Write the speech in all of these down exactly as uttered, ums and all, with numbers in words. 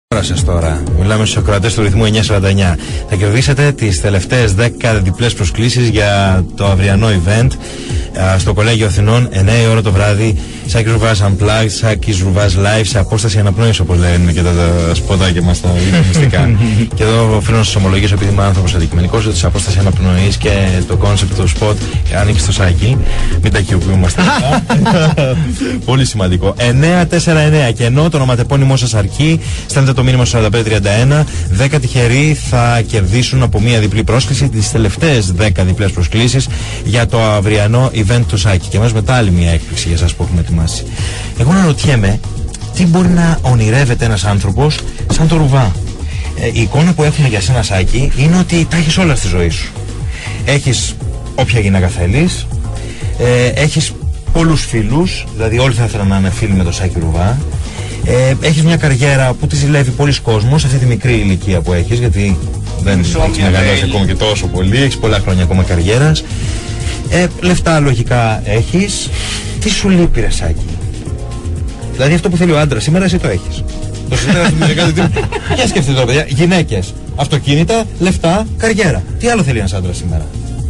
Τώρα. Μιλάμε στους ακροατές του ρυθμού εννιακόσια σαράντα εννιά. Θα κερδίσετε τις τελευταίες δέκα διπλές προσκλήσεις για το αυριανό event στο Κολέγιο Αθηνών, εννιά η ώρα το βράδυ. Σάκης Ρουβάς Unplugged, Σάκης Ρουβάς Live, σε απόσταση αναπνοής, όπως λένε και τα, τα σποτάκια μας τα μυστικά. Και εδώ οφείλω να σας ομολογήσω, επειδή είμαι άνθρωπος αντικειμενικός, ότι σε απόσταση αναπνοής και το concept του spot ανήκει στο Σάκη. Μην τα κοιοποιούμαστε. Πολύ σημαντικό. εννιά τέσσερα εννιά. Και ενώ το ονοματεπώνυμό σας αρκεί, στέλνετε το μήνυμα στο σαράντα πέντε τριάντα ένα. δέκα τυχεροί θα κερδίσουν από μία διπλή πρόσκληση τις τελευταίες δέκα διπλές προσκλήσεις για το αυριανό event του Σάκη. Και μας μετά άλλη μία έκπληξη για σας που έχουμε ετοιμάσει. Εγώ να ρωτιέμαι, τι μπορεί να ονειρεύεται ένας άνθρωπος σαν το Ρουβά. Ε, η εικόνα που έχουμε για σένα, Σάκη, είναι ότι τα έχεις όλα στη ζωή σου. Έχεις όποια γυναίκα θέλεις, ε, έχεις πολλούς φίλους, δηλαδή όλοι θα ήθελαν να είναι φίλοι με το Σάκη Ρουβά. Ε, έχεις μια καριέρα που τη ζηλεύει πολλοί κόσμος σε αυτή τη μικρή ηλικία που έχεις, γιατί δεν έχεις μεγαλώσει ακόμα και τόσο πολύ, έχεις πολλά χρόνια ακόμα καριέρας. Ε, λεφτά λογικά έχεις. Τι σου λείπει, ρε Σάκη? Δηλαδή αυτό που θέλει ο άντρας σήμερα, εσύ το έχεις. Το συζητάμε κάτι τύπου. Για σκεφτείτε τώρα, παιδιά. Γυναίκες, αυτοκίνητα, λεφτά, καριέρα. Τι άλλο θέλει ένας άντρας σήμερα?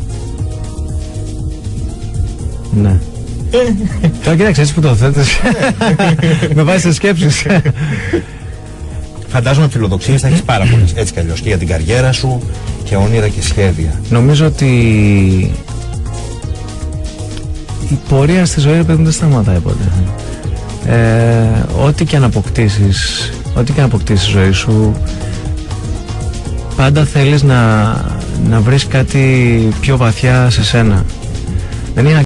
Ναι. Τώρα κοίταξε, έτσι που το θέτεις με βάζει σε σκέψεις. Φαντάζομαι φιλοδοξίες θα έχεις πάρα πολλές, έτσι κι αλλιώς, και για την καριέρα σου και όνειρα και σχέδια. Νομίζω ότι η πορεία στη ζωή, παιδί μου, δεν σταματάει ποτέ. Ε, ό,τι και αν αποκτήσεις, ό,τι και αν αποκτήσεις στη ζωή σου, πάντα θέλεις να, να βρεις κάτι πιο βαθιά σε σένα. Δεν είναι